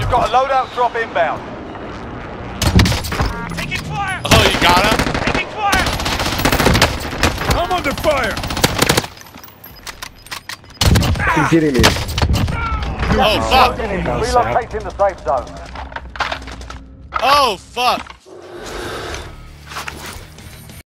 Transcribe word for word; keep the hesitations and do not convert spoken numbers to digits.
got a loadout drop inbound. Taking fire! Oh, you got him? Taking fire! I'm under fire! He's hitting me. Oh, fuck. Relocating the safe zone. Oh, fuck.